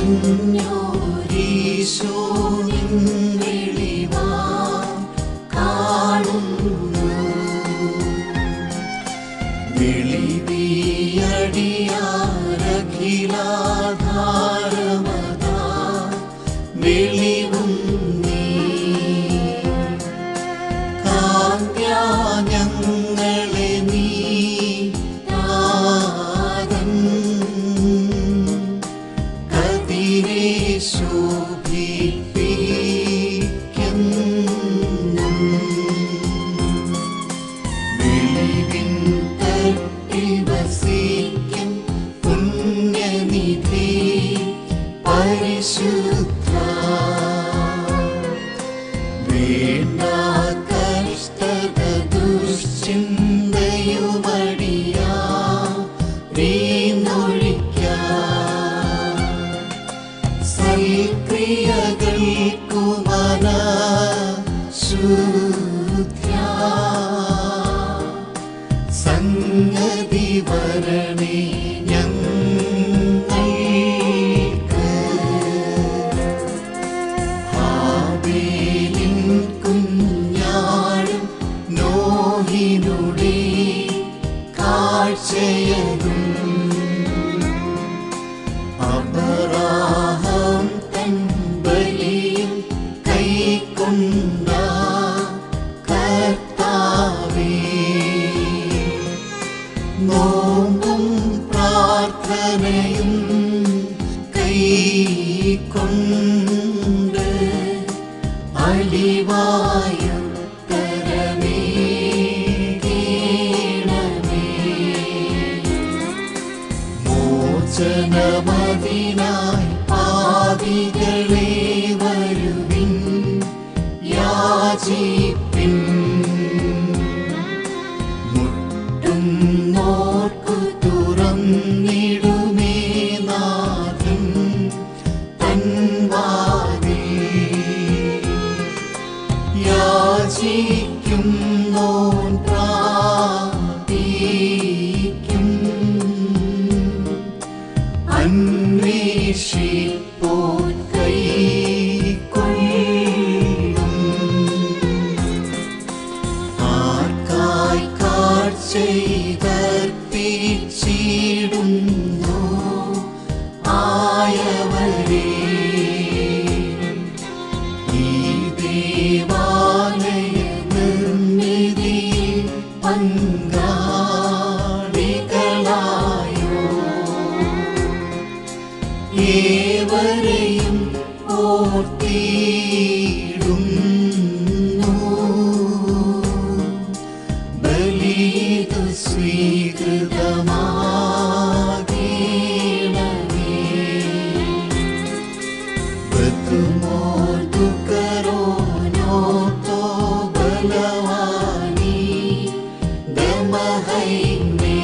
നിറഞ്ഞോരീശോ നിൻ വെളിവാൻ കാണുന്നു. വെളിവിയടിയാരഖിലാധാരമതാ വെളിവും നീ. കാന്ത്യാ ഞങ്ങളെ നീ താതൻ കതിരെ ശോഭിപ്പിക്കുന്നു. വെളിവിൻ തട്ടിൽ വസിക്കും പുണ്യനിധി പരിശുദ്ധ. വേണ്ട കഷ്ടത ദുശ്ചിന്തയുമടിയാനൊഴിക്കാം. സൽക്രിയകൾക്കു മനഃശുദ്ധ്യാ സംഗതി വരണേ ഞങ്ങൾക്ക്. ഹാബേലിൻ കുഞ്ഞാടും നോഹിനുടെ കാഴ്ചയതും അബ്രാഹാം തൻ ബലിയും കൈക്കൊണ്ട കർത്താവേ. നോമ്പും പ്രാർത്ഥനയും കൈക്കൊണ്ട് അലിവായുത്തരമേകണമേ. മോചനമതിനായി പാപികളെ വരുവിൻ യാചിപ്പിൻ. മുട്ടുന്നോർക്കു തുറന്നിടുമേ നാഥൻ തൻ വാതിൽ. യാചിക്കുന്നോൻ പ്രാപിക്കും. അന്വേഷിപ്പോൻ കൈക്കൊള്ളും. ആർക്കായി കാഴ്ചയിതർപ്പിച്ചിടുന്നു ആയവരെ. ഈ ദേവാലയ നിർമ്മിതിയിൽ പങ്കാളികളായോ. ഏവരെയും ഓർത്തിടുന്നു. ബലിയിതു സ്വീകൃതമാകണമേ. ബതുമോർതു കരോനോത്തോ ബലവാനി ദമഹൈമേ.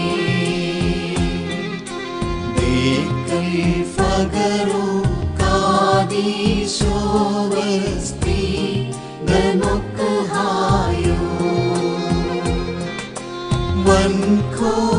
ദേക്കൽ ഫഗരോ കാദീശോ വസ്തി ദമുക്ഹായോ. വൻകോ